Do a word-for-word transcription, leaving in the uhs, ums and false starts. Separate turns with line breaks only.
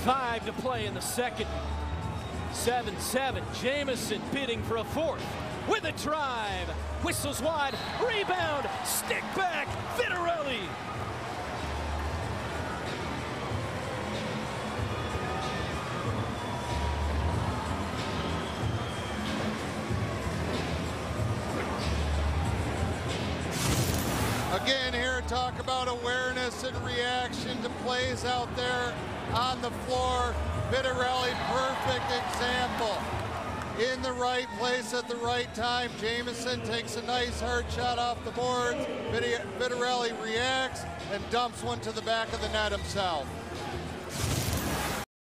Five to play in the second. seven seven. Jamison bidding for a fourth. With a drive. Whistles wide. Rebound. Stick back. Vitarelli.
Again, here, talk about awareness and reaction to plays out there on the floor. Vitarelli, perfect example. In the right place at the right time. Jamison takes a nice hard shot off the boards. Vitarelli reacts and dumps one to the back of the net himself.